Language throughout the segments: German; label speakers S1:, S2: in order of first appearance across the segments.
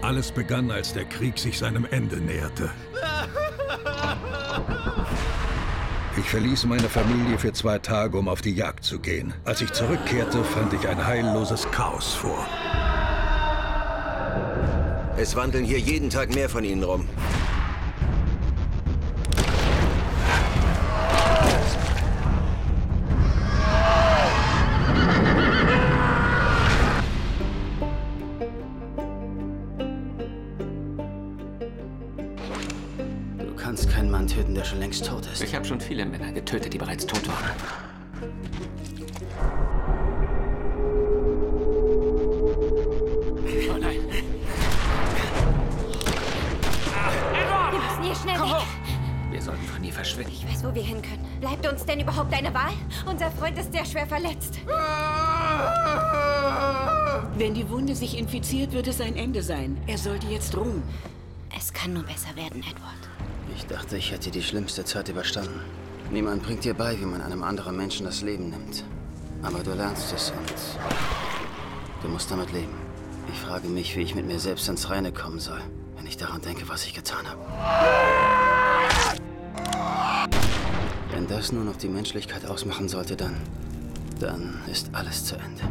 S1: Alles begann, als der Krieg sich seinem Ende näherte. Ich verließ meine Familie für 2 Tage, um auf die Jagd zu gehen. Als ich zurückkehrte, fand ich ein heilloses Chaos vor.
S2: Es wandeln hier jeden Tag mehr von ihnen rum.
S3: Du kannst keinen Mann töten, der schon längst tot ist.
S4: Ich habe schon viele Männer getötet, die bereits tot waren. Oh nein.
S5: Wir müssen hier schnell weg.
S4: Wir sollten von hier verschwinden.
S5: Ich weiß, wo wir hin können. Bleibt uns denn überhaupt eine Wahl? Unser Freund ist sehr schwer verletzt.
S6: Wenn die Wunde sich infiziert, wird es sein Ende sein. Er sollte jetzt ruhen.
S5: Es kann nur besser werden, Edward.
S3: Ich dachte, ich hätte die schlimmste Zeit überstanden. Niemand bringt dir bei, wie man einem anderen Menschen das Leben nimmt. Aber du lernst es und du musst damit leben. Ich frage mich, wie ich mit mir selbst ins Reine kommen soll, wenn ich daran denke, was ich getan habe. Wenn das nur noch die Menschlichkeit ausmachen sollte, dann ist alles zu Ende.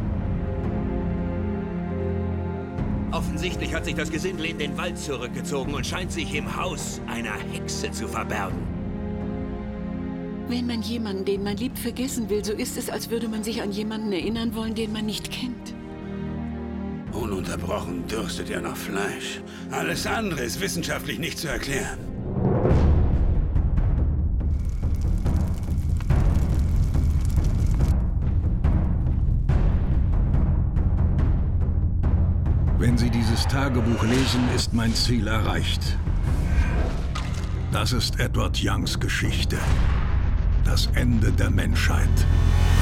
S7: Offensichtlich hat sich das Gesindel in den Wald zurückgezogen und scheint sich im Haus einer Hexe zu verbergen.
S6: Wenn man jemanden, den man liebt, vergessen will, so ist es, als würde man sich an jemanden erinnern wollen, den man nicht kennt.
S8: Ununterbrochen dürstet er nach Fleisch. Alles andere ist wissenschaftlich nicht zu erklären.
S1: Wenn Sie dieses Tagebuch lesen, ist mein Ziel erreicht. Das ist Edward Youngs Geschichte. Das Ende der Menschheit.